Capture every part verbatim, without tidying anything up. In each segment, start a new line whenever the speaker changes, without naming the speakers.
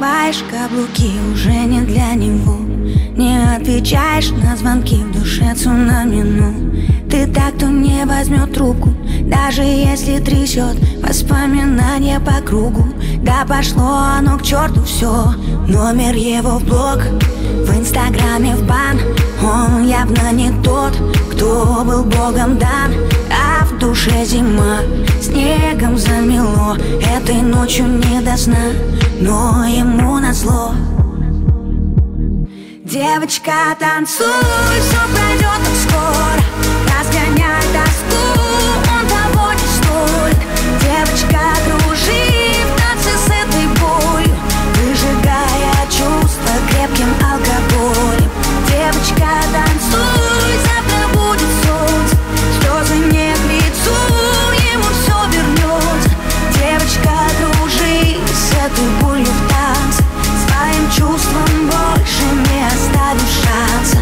надеваешь каблуки, уже не для него. Не отвечаешь на звонки, в душе цунами, ну ты так, кто не возьмет трубку, даже если трясет воспоминания по кругу. Да пошло оно к черту все, номер его в блог, в инстаграме в бан. Он явно не тот, кто был богом дан. А в душе зима, снегом замело, этой ночью не до сна, но ему назло. Девочка, танцуй, все пройдет так скоро, разгоняй тоску, он того не стоит. Девочка, кружи в танце с этой болью, выжигая чувства крепким алкоголем. Девочка, танцуй, завтра будет солнце, слезы не к лицу, ему все вернется. Девочка, кружи с этой болью в танце, своим чувством больше не оставишь шанса.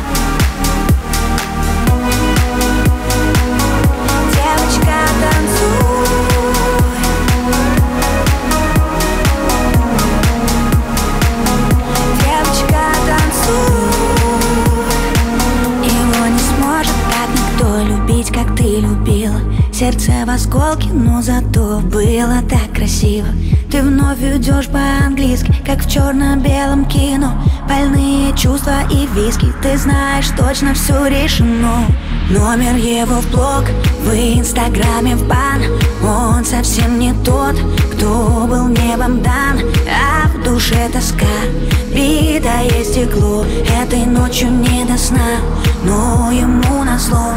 Девочка, танцуй. Девочка, танцуй. Его не сможет так никто любить, как ты любила. Сердце в осколке, но зато было так красиво. Ты вновь идешь по-английски, как в черно-белом кино. Больные чувства и виски, ты знаешь, точно все решено. Номер его в блог, в инстаграме в бан. Он совсем не тот, кто был небом дан. А в душе тоска, битое стекло, этой ночью не до сна, но ему назло.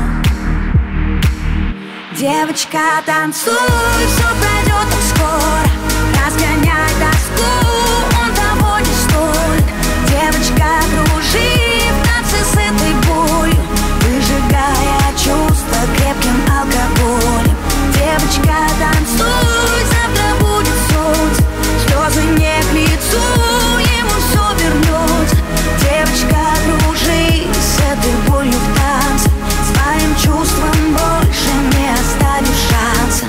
Девочка, танцуй, все пройдет так скоро, разгоняй тоску, он того не стоит. Девочка, кружи в танце с этой болью, выжигая чувства крепким алкоголем. Девочка, танцуй, завтра будет солнце, слезы не к лицу, ему все вернется. Девочка, кружи с этой болью в танце, своим чувством больше не оставишь шанса.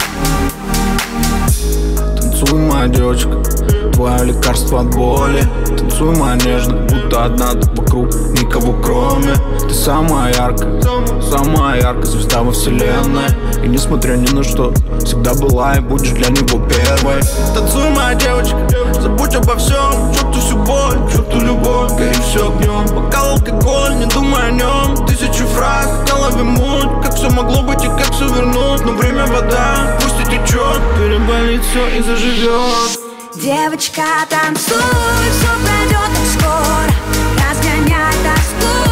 Танцуй, моя девочка, твое лекарство от боли. Танцуй, моя нежная, будто одна тут вокруг, никого кроме. Ты самая яркая, самая яркая звезда во вселенной. И несмотря ни на что, всегда была и будешь для него первой. Танцуй, моя девочка, забудь обо всем, черту всю боль, черту любовь, гори все огнем. Бокал, алкоголь, не думай о нем. Тысячу фраз, в голове муть, как все могло быть и как все вернуть. Но время вода, пусть и течет, переболит все и заживет.
Девочка, танцуй, все пройдет так скоро, разгоняй тоску,